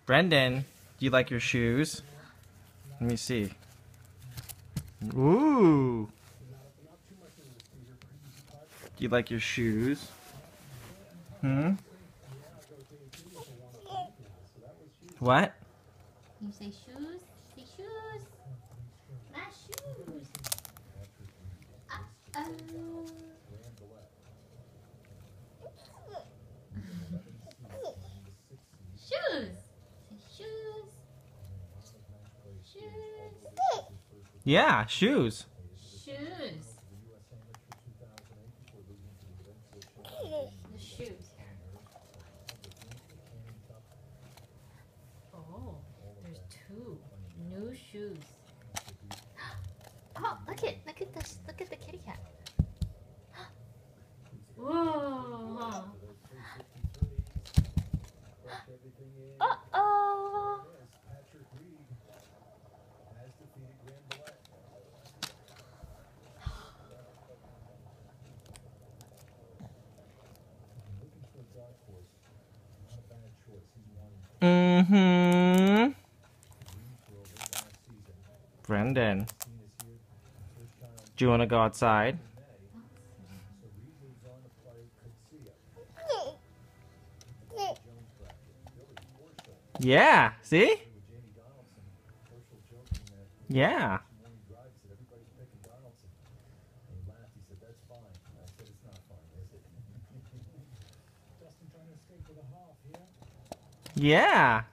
Brenden, do you like your shoes? Let me see. Ooh. Do you like your shoes? Hmm? What? You say shoes? Say shoes. My shoes. Uh-oh. Shoes. Say shoes. Shoes. Yeah, shoes. Shoes. The shoes here. Oh, there's two new shoes. Oh, look at this. Look at the kitty cat. Whoa. Uh-oh. Mm-hmm. Brenden, do you want to go outside? Yeah, see? Yeah. Yeah.